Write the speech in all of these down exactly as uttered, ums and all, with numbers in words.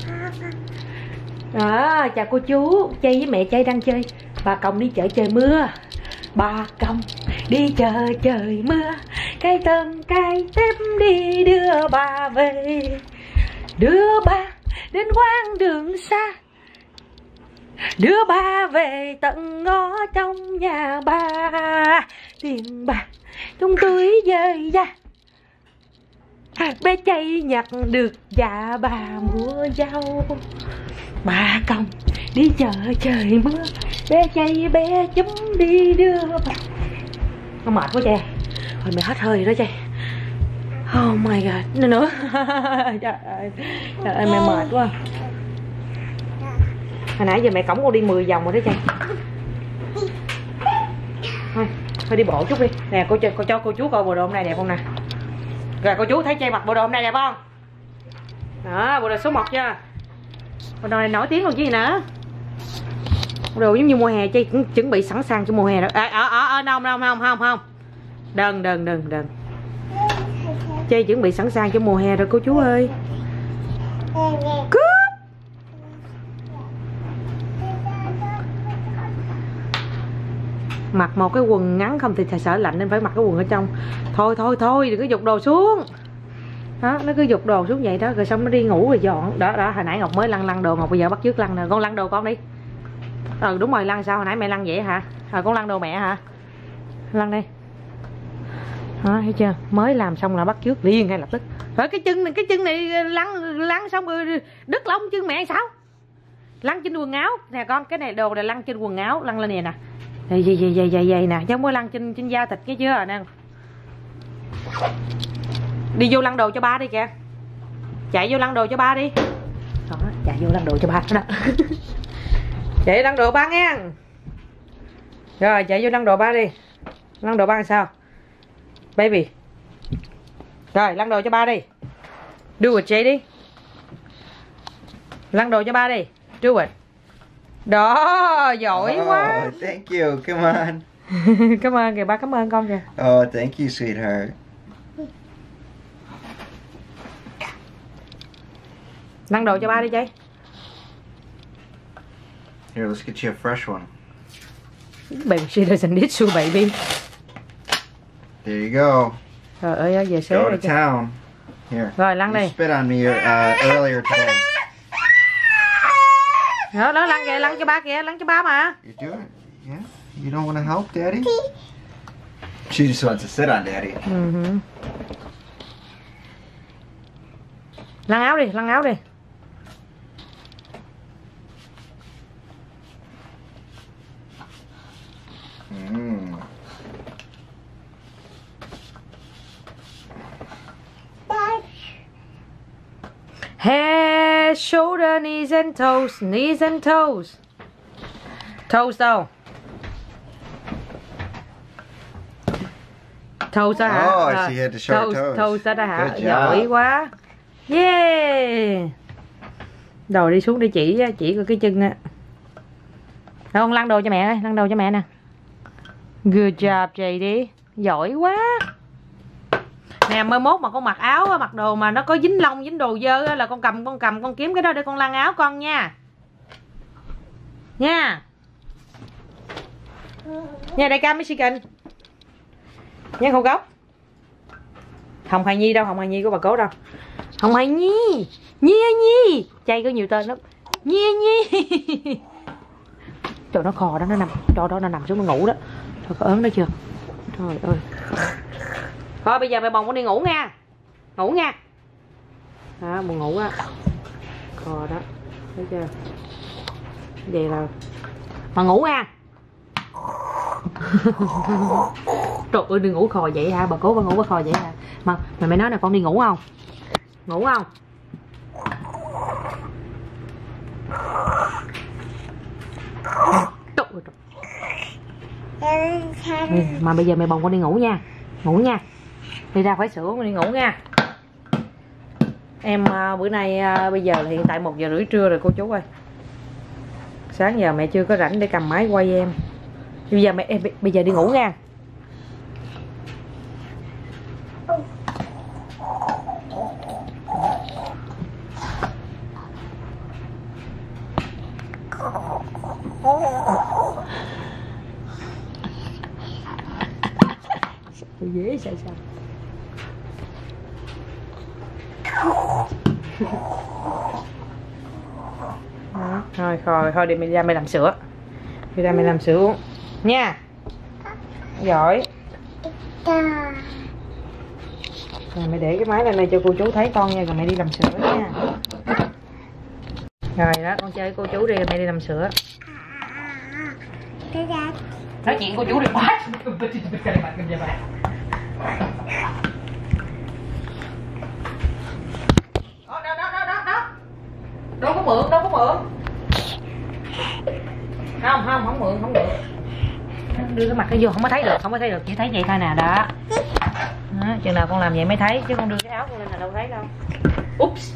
À, chào cô chú, Chay với mẹ Chay đang chơi. Bà Còng đi chợ trời mưa. Bà Còng đi chợ trời mưa, cây tôm cây tép đi đưa bà về, đưa bà đến quãng đường xa, đưa bà về tận ngõ trong nhà bà. Tiền bạc trong túi dơi da, bé Chay nhặt được dạ bà mua dâu. Bà Còng đi chợ trời mưa, bé Chay bé chúm đi đưa bà. Nó mệt quá Chay. Thôi mày hết hơi rồi đó Chay. Oh my god, nữa nữa. Trời ơi, trời ơi mẹ mệt quá. Hồi nãy giờ mẹ cõng con đi mười vòng rồi đó Chay. Thôi, thôi đi bộ chút đi. Nè cô, cô cho cô chú coi bộ đồ hôm nay đẹp không nè. Rồi cô chú thấy Chay mặc bộ đồ hôm nay đẹp không? Đó, bộ đồ số một chưa? Bộ đồ này nổi tiếng còn chứ gì nữa. Bộ đồ giống như mùa hè, Chay cũng chuẩn bị sẵn sàng cho mùa hè đó. À, ở ở ở không không không không không. Đừng đừng đừng đừng. Chay chuẩn bị sẵn sàng cho mùa hè rồi cô chú ơi. Cướp. Mặc một cái quần ngắn không thì sợ lạnh nên phải mặc cái quần ở trong. Thôi thôi thôi đừng có giục đồ xuống. Đó, nó cứ giục đồ xuống vậy đó, rồi xong nó đi ngủ rồi dọn. Đó đó, hồi nãy Ngọc mới lăn lăn đồ, Ngọc bây giờ bắt chước lăn nè. Con lăn đồ con đi. Ừ đúng rồi, lăn sao hồi nãy mẹ lăn vậy hả? Rồi con lăn đồ mẹ hả? Lăn đi. Đó, thấy chưa? Mới làm xong là bắt chước liền ngay lập tức. Rồi cái chân này, cái chân này lăn lăn xong rồi đứt lông chân mẹ sao? Lăn trên quần áo nè con, cái này đồ này lăn trên quần áo, lăn lên nè nè. Vậy vậy vậy vậy vậy nè, chứ không có lăn trên trên da thịt cái chưa nè. Đi vô lăn đồ cho ba đi kìa. Chạy vô lăn đồ cho ba đi. Đó, chạy vô lăn đồ cho ba đó. Chạy lăn đồ ba nghe. Rồi chạy vô lăn đồ ba đi. Lăn đồ ba làm sao? Baby. Rồi lăn đồ cho ba đi. Do it Chay đi. Lăn đồ cho ba đi. Do it. Đó, giỏi oh, quá. Thank you, come on. Cảm ơn kìa, ba cảm ơn con kìa. Oh, thank you, sweetheart. Lăn đồ cho ba đi Chay. Here, let's get you a fresh one. Baby, she doesn't need to, baby. There you go. Trời ơi, về xế Go rồi to town. Here. Rồi, lăn You đi. spit on me uh, earlier today. Đó, đó, lăn kìa, lăn cho ba kìa, lăn cho ba mà. You do it? Yeah? You don't want to help, Daddy? She just wants to sit on Daddy. Uh-huh. Lăn áo đi, lăn áo đi. Mm. Head, shoulder, knees and toes, knees and toes. Toes đâu? Toes đó hả? Oh, Rồi. she had to show her toes. Toes đó đó hả? Good job. Giỏi quá. Yeah. Rồi đi xuống để chỉ chỉ coi cái chân á. Đâu con lăn đồ cho mẹ ơi, lăn đồ cho mẹ nè. Good job Chay đi. Giỏi quá. Nè mai mốt mà con mặc áo mặc đồ mà nó có dính lông dính đồ dơ là con cầm con cầm con kiếm cái đó để con lăn áo con nha. Nha. Nha đại ca Michigan. Nha Hồng Gốc. Hồng Hài Nhi đâu, Hồng Hài Nhi của bà Cố đâu. Hồng Hài Nhi. Nhi ơi Nhi. Chay có nhiều tên lắm. Nhi ơi Nhi. Trời nó khò đó, nó nằm đó đó, nó nằm xuống nó ngủ đó. Trời có ớn đó chưa? Trời ơi. Thôi bây giờ mẹ bồng con đi ngủ nha. Ngủ nha. Đó buồn ngủ á. Khò đó. Thấy chưa? Vậy là mà ngủ nha. Trời ơi đi ngủ khò vậy hả? Bà Cố bà ngủ bà khò vậy hả? Mà mày mày nói là con đi ngủ không? Ngủ không? Trời ơi, trời. Ừ, mà bây giờ mẹ bồng con đi ngủ nha. Ngủ nha. Đi ra khỏi sữa con đi ngủ nha. Em uh, bữa nay uh, bây giờ là hiện tại một giờ rưỡi trưa rồi cô chú ơi. Sáng giờ mẹ chưa có rảnh để cầm máy quay em. Bây giờ mẹ em bây giờ đi ngủ nha. Dễ sao sao. Đó. Thôi thôi thôi đi mình ra mày làm sữa. Đi ra mày làm sữa uống nha. Giỏi. Rồi mày để cái máy lên đây cho cô chú thấy con nha, rồi mày đi làm sữa nha. Rồi đó, con chơi cô chú đi, mẹ đi làm sữa. Nói chuyện cô chú đi quá. Đó, đó, đó, đó, đó. Đâu có mượn, đâu có mượn. Không, không, không mượn, không mượn. Đưa cái mặt cái vô không có thấy được, không có thấy được, chỉ thấy vậy thôi nè, đó. Đó, chừng nào con làm vậy mới thấy, chứ con đưa cái áo con lên là đâu thấy đâu. Oops.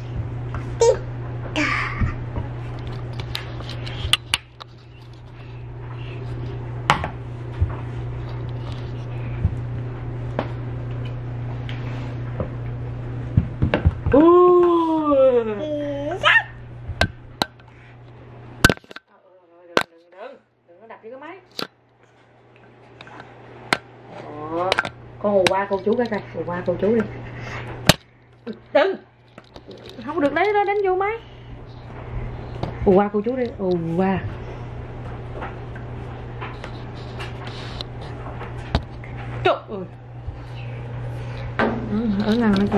Đừng có đập vô cái máy. Đó. Con hù qua cô chú cái coi, hù qua cô chú đi. Đừng. Không được đấy, đó đánh vô máy. Hù qua cô chú đi, hù qua. Trời ơi. Ở ngăn nữa kìa.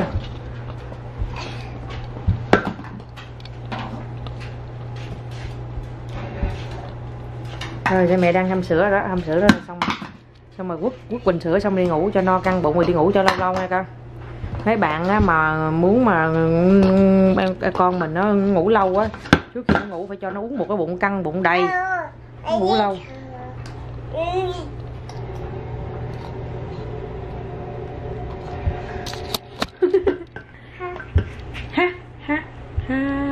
Rồi mẹ đang hâm sữa đó, hâm sữa đó xong xong rồi quất quất bình sữa xong đi ngủ cho no căng bụng, rồi đi ngủ cho lâu lâu nha con. Mấy bạn á, mà muốn mà con mình nó ngủ lâu á, trước khi nó ngủ phải cho nó uống một cái bụng căng bụng đầy, nó ngủ lâu. Ha ha ha.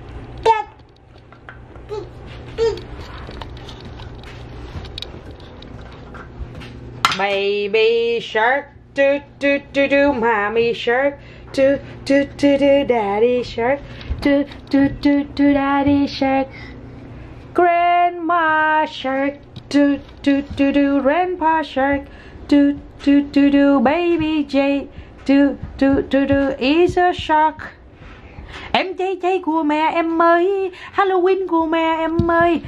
Baby shark, do do do do, mommy shark, do do do do, daddy shark, do do do do, daddy shark, grandma shark, do do do do, grandpa shark, do do do do, baby J, do do do do, is a shark. Em chay chay của mẹ em ơi, Halloween của mẹ em ơi.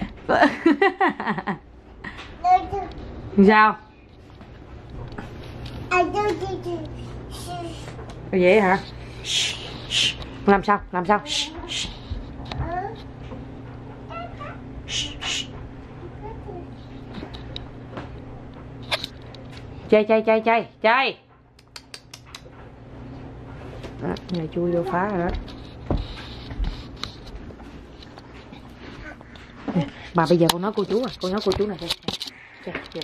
Sao? Vậy hả? Làm sao? Làm sao? Chơi chơi chơi chơi chơi. Đó, này chui vô phá rồi đó. Bà bây giờ con nói cô chú à, con nói cô chú này đây. Chơi, chơi.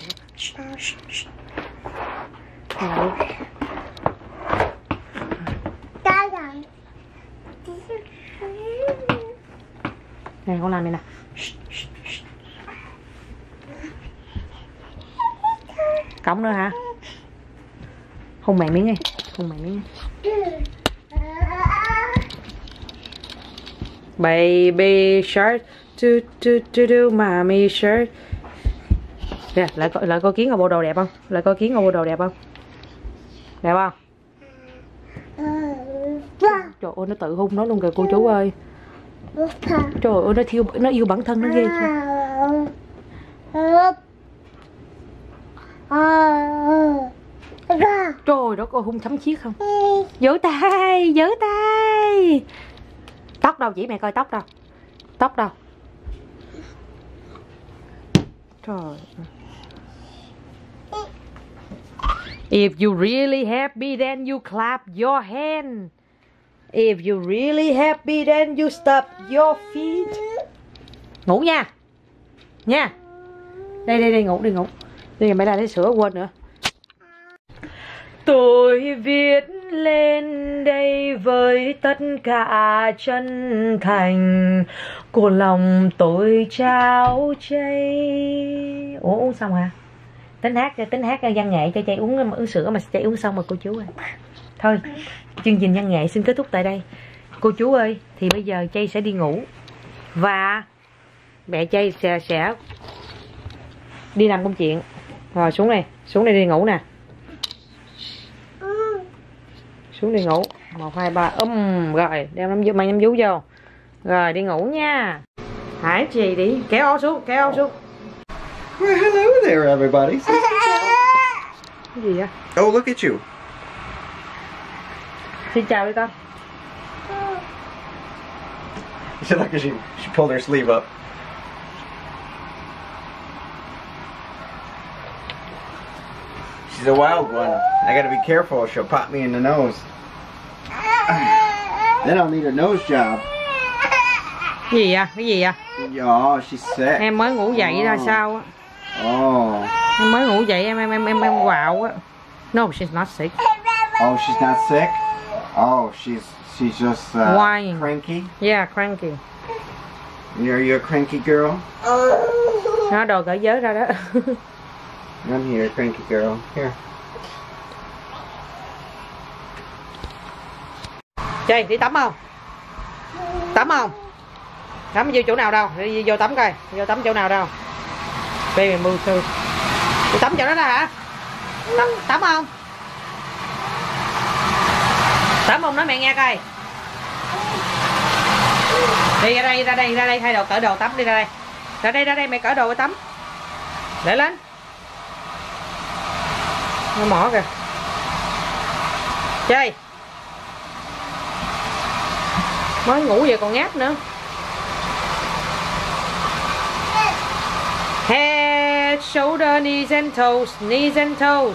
Rồi. Này con làm này nè. Cổng nữa hả? Hôn mẹ miếng đi, hôn mẹ miếng đi. Baby shark, do do do do, mommy shark. Kìa, lại coi lại coi kiến ở bộ đồ đẹp không? Lại coi kiến ở bộ đồ đẹp không? Đẹp không? Trời ơi, nó tự hôn nó luôn kìa cô chú ơi. Trời ơi, nó thiêu, nó yêu bản thân nó ghê chưa? Trời đất ơi, hung thấm chiết không? Giở tay, giở tay. Tóc đâu chỉ mẹ coi tóc đâu. Tóc đâu? Trời. If you really happy then you clap your hand. If you really happy then you stomp your feet. Ngủ nha. Nha. Đây đây đây ngủ đi ngủ. Đây mẹ ra lấy sữa quên nữa. Tôi viết lên đây với tất cả chân thành, của lòng tôi trao chay. Ủa uống xong hả? Tính hát cho tính hát văn nghệ cho chay uống uống sữa mà chay uống xong rồi cô chú ơi. Thôi chương trình văn nghệ xin kết thúc tại đây cô chú ơi. Thì bây giờ chay sẽ đi ngủ và mẹ Chay sẽ, sẽ đi làm công chuyện. Rồi xuống đây, xuống đây đi ngủ nè. Xuống đi ngủ. Một hai ba um rồi đem nắm mang nắm vú vô. Rồi đi ngủ nha. Hải gì đi, kéo áo xuống, kéo áo xuống. Well, hello there, everybody. Cái gì vậy? Oh, look at you. Xin chào đi con. You look at she, she pulled her sleeve up. She's a wild one. I gotta be careful, she'll pop me in the nose. Then I'll need a nose job. Cái gì vậy? Cái gì vậy? Oh, she's sick. Em mới ngủ dậy ra sao á? Oh. Em mới ngủ dậy em em em em em quạo á. No, she's not sick. Oh, she's not sick? Oh, she's she's just uh, Why? cranky? Yeah, cranky. Are you a cranky girl? Nó đồ cỡ giới ra đó. I'm here, cranky girl. Here. Chơi, đi tắm không? Tắm không? Tắm vô chỗ nào đâu? Đi vô tắm coi. Vô tắm chỗ nào đâu? Baby move to. Đi tắm chỗ đó đó hả? Tắm, tắm không? Tắm không nói mẹ nghe coi. Đi ra đây, ra đây, ra đây thay đồ cởi đồ tắm đi ra đây. Ra đây, ra đây mẹ cởi đồ tắm. Để lên. Nó mỏ kìa. Chơi. Mới ngủ về còn ngáp nữa. Head, shoulder, knees and toes, knees and toes.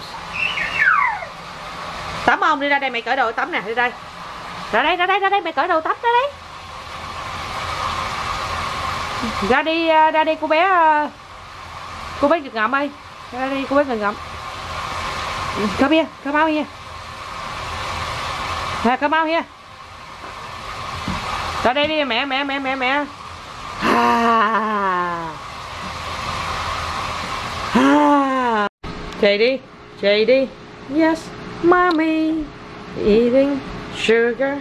Tắm không? Đi ra đây mày cởi đồ tắm nè, đi đây. Ra đây, ra đây, ra đây mày cởi đồ tắm ra đây. Ra đi, ra đi cô bé. Cô bé nghịch ngợm ơi. Ra đi cô bé nghịch ngợm. Come here, come out here. À, come out here. Ra đây đi mẹ mẹ mẹ mẹ mẹ. À. À. Chạy đi, chạy đi. Yes, mommy eating sugar.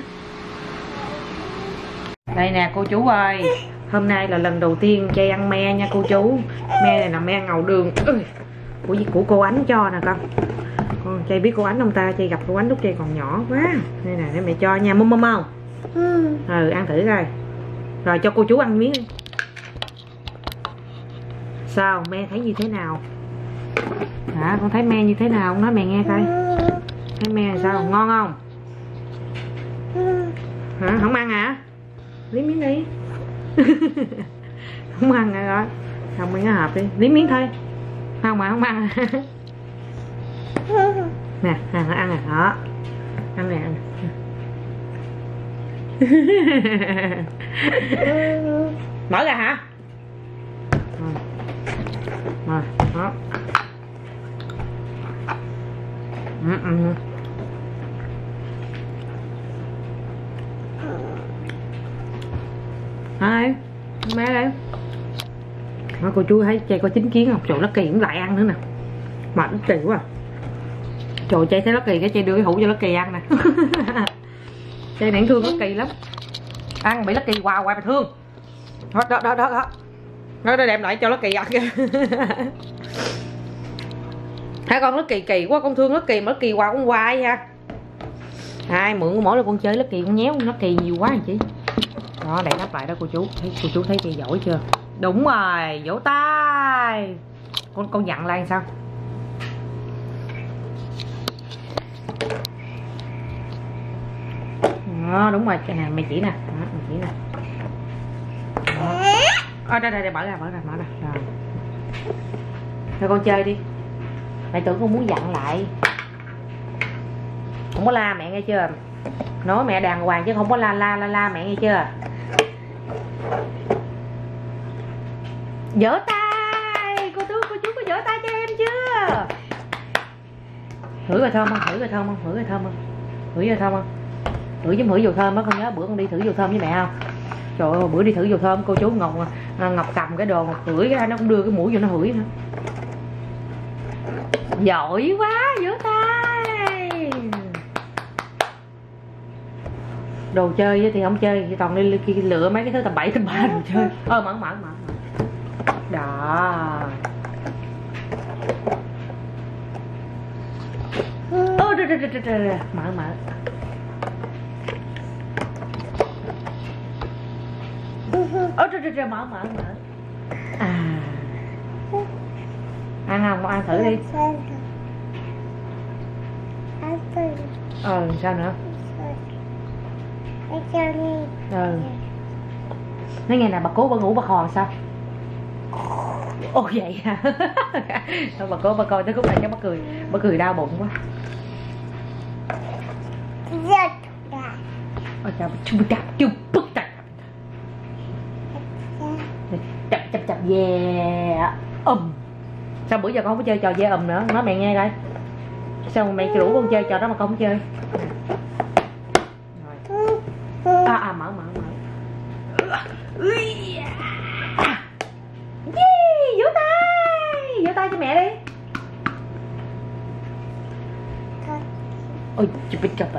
Đây nè cô chú ơi. Hôm nay là lần đầu tiên Chay ăn me nha cô chú. Me này là me ngầu đường. Của, của cô Ánh cho nè con. Con Chay biết cô Ánh không ta? Chay gặp cô Ánh lúc Chay còn nhỏ quá. Đây nè để mẹ cho nha. Mum mum không? Ừ. Ừ ăn thử coi. Rồi cho cô chú ăn miếng đi. Sao me thấy như thế nào? Hả con thấy me như thế nào? Con nói mẹ nghe coi. Thấy me là sao? Ngon không? Hả? Không ăn hả? Lấy miếng đi. Không ăn rồi rồi. Không miếng hộp đi. Lấy miếng thôi. Không mà không ăn. Nè, ăn ăn nè, đó. Ăn nè, ăn. Mở ra hả? Rồi, đó. Ừ, ừ. Ai? Mẹ đây. Đó, cô chú thấy Chay có chính kiến không? Trời, Lucky cũng lại ăn nữa nè. Mà nó kỳ quá. Trời, Chay thấy Lucky cái Chay đưa cái hũ cho Lucky ăn nè. Chay này thương Lucky lắm. Ăn bị Lucky quào hoài mà thương. Đó đó đó đó. Đó, nó đem lại cho Lucky ăn kìa. Hai con Lucky kỳ quá, con thương Lucky mà Lucky quào con hoài ha. Ai mượn mỗi lần con chơi Lucky con nhéo Lucky nhiều quá anh chị. Đó, để đáp lại đó cô chú. Thấy cô chú thấy Chay giỏi chưa? Đúng rồi, vỗ tay. Con con dặn lại sao? Đó, đúng rồi, nè mày chỉ nè, đó, mày chỉ nè. Ở đây đây đây mở ra, mở ra, mở ra. Rồi. Thôi con chơi đi. Mày tưởng con muốn dặn lại. Không có la mẹ nghe chưa? Nói mẹ đàng hoàng chứ không có la la la la mẹ nghe chưa? Vỗ tay. Cô chú cô chú có vỗ tay cho em chưa? Thử rồi thơm không? Thử rồi thơm không? Thử rồi thơm không? Thử rồi thơm không? Thử giống thử dầu thơm á, con nhớ bữa con đi thử dầu thơm với mẹ không? Trời ơi, bữa đi thử dầu thơm cô chú Ngọc Ngọc cầm cái đồ Ngọc hửi cái nó cũng đưa cái mũi vô nó hửi nữa. Giỏi quá, vỗ tay. Đồ chơi thì không chơi, thì toàn đi lựa mấy cái thứ tầm bậy tầm ba đồ chơi. Ơ mở mở mở đó. Ơ trời trời trời trời, mở mở. Ơ trời trời trời, mở mở mở. À, ăn không? Con ăn thử đi. Ờ sao nữa? Ừ. Nói nghe nè, bà cố bà ngủ bà hò sao? Ồ vậy hả? Thôi bà cố bà coi tới khúc này chắc bà cười, bà cười đau bụng quá. Ôi chào, chụp chụp chụp chụp chụp chụp chụp yeah ầm. Sao bữa giờ con không có chơi trò dê ầm nữa? Nói mẹ nghe coi. Sao mẹ rủ con chơi trò đó mà con không chơi? Rồi. À à mở mở mở. Yeah, vỗ tay, vỗ tay cho mẹ đi. Ôi chụp chụp chụp.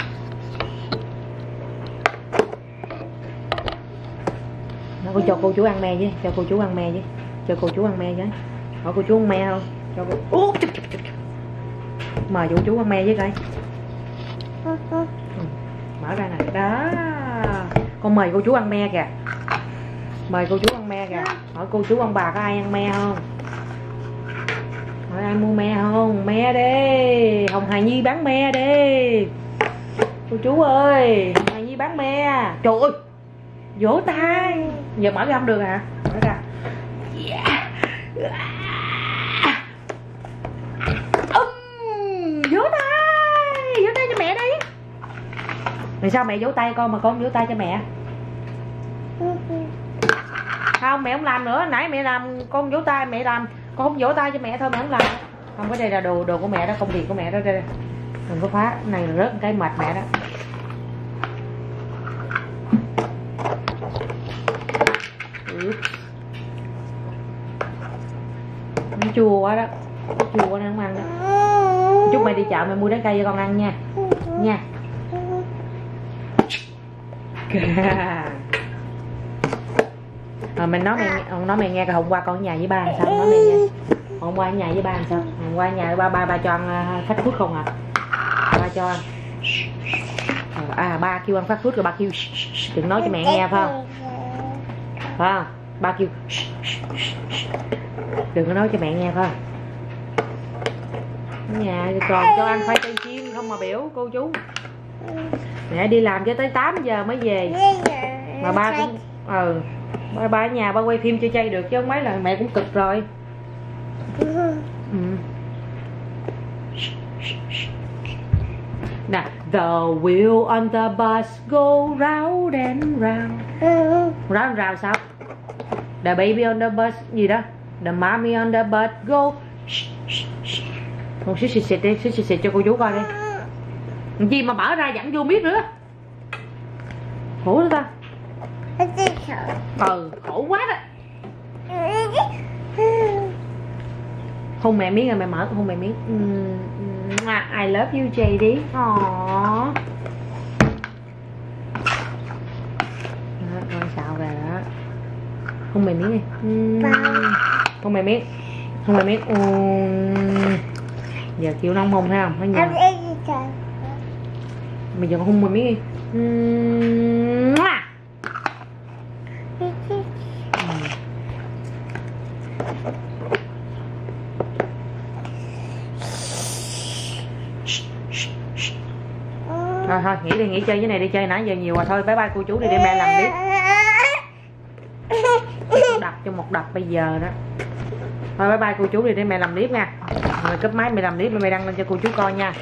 Nó có cho cô chú ăn me chứ, cho cô chú ăn me chứ, cho cô chú ăn me chứ. Hỏi cô chú ăn me không? Cho cô. Ủa, chụp, chụp, chụp. Mời cô chú ăn me với coi. Ừ. Mở ra nè, đó. Con mời cô chú ăn me kìa. Mời cô chú ăn me kìa. Hỏi cô chú ông bà có ai ăn me không? Hỏi ai mua me không? Me đi. Hồng Hà Nhi bán me đi. Cô chú ơi, Hồng Hà Nhi bán me. Trời ơi, vỗ tay. Giờ mở ra không được hả? Mở ra. Yeah. Um, vỗ tay, vỗ tay cho mẹ đi. Vì sao mẹ vỗ tay con mà con vỗ tay cho mẹ? Không, mẹ không làm nữa. Nãy mẹ làm con vỗ tay, mẹ làm con không vỗ tay cho mẹ thôi, mẹ không làm. Không, cái đây là đồ đồ của mẹ đó, công việc của mẹ đó. Đây đừng có phá, cái này là rớt cái mệt mẹ đó. Nó chua quá đó, chua quá nó không ăn đó. Chúc mày đi chợ mày mua trái cây cho con ăn nha. Nha. À, mình nói mẹ nói mẹ nghe, hôm qua con ở nhà với ba làm sao? Nói mẹ nghe. Hôm qua ở nhà với ba làm sao? Hôm qua ở nhà ba ba ba cho ăn fast food không à? Ba cho ăn. À ba kêu ăn fast food rồi ba kêu đừng nói cho mẹ nghe phải không? Phải không? Ba kêu đừng có nói cho mẹ nghe phải không? Ở nhà còn cho ăn khoai tây chiên không mà biểu cô chú. Mẹ đi làm cho tới tám giờ mới về. Mà ba cũng ừ ba, ba ở nhà ba quay phim chơi chơi được chứ không mấy là mẹ cũng cực rồi. Ừ. Nè, the wheel on the bus go round and round. Round and round sao? The baby on the bus gì đó? The mommy on the bus go. Một xíu xịt xịt đi, xíu xịt xịt cho cô chú coi đi. Gì mà mở ra dẫn vô miết nữa. Khổ đó ta. Ừ, khổ quá đó. Hôn mẹ miếng rồi mẹ mở hôn mẹ miếng. I love you J D. Aww. Rồi xạo về đó. Hôn mẹ miếng đi. Hôn mẹ miếng. Hôn mẹ miếng. Giờ kêu nó không hôn thấy không? Nó nhờ. Bây giờ con hôn mẹ miếng đi. Thôi thôi, nghỉ đi, nghỉ chơi với này đi, chơi nãy giờ nhiều rồi. Thôi bye bye cô chú đi, để mẹ làm clip. Đặt cho một đập bây giờ đó. Thôi bye bye cô chú đi, để mẹ làm clip nha. Rồi cúp máy mẹ làm clip, mẹ đăng lên cho cô chú coi nha.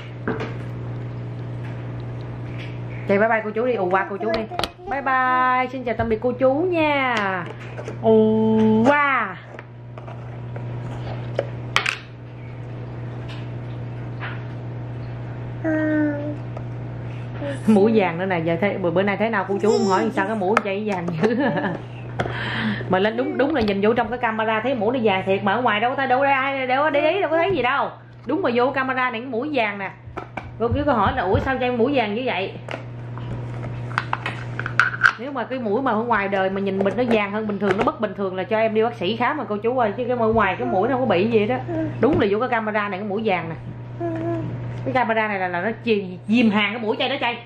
Chơi bye bye cô chú đi, ù qua cô chú đi. Bye bye, xin chào tạm biệt cô chú nha. Ù qua. Mũi vàng nữa này, giờ thấy bữa nay thế nào cô chú cũng hỏi sao cái mũi chạy vàng dữ. Mà lên đúng đúng là nhìn vô trong cái camera thấy mũi nó vàng thiệt, mà ở ngoài đâu có thấy, đâu có ai đâu có để ý, đâu có thấy gì đâu. Đúng mà vô camera này cái mũi vàng nè. Cô cứ có hỏi là ủa sao chạy mũi vàng như vậy. Nếu mà cái mũi mà ở ngoài đời mà nhìn mình nó vàng hơn bình thường, nó bất bình thường là cho em đi bác sĩ khám mà cô chú ơi. Chứ cái ở ngoài cái mũi nó không có bị gì đó. Đúng là vô cái camera này cái mũi vàng nè. Cái camera này là, là nó dìm hàng cái mũi Chay đó Chay.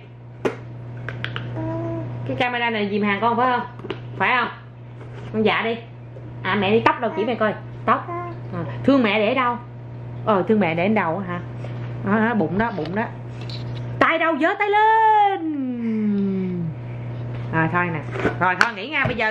Cái camera này dìm hàng con phải không? Phải không? Con dạ đi. À mẹ đi tóc đâu chỉ mẹ coi. Tóc à, thương mẹ để đâu? Ờ thương mẹ để đầu hả? À, bụng đó bụng đó. Tay đâu giơ tay lên. Rồi thôi nè. Rồi thôi nghỉ nha bây giờ.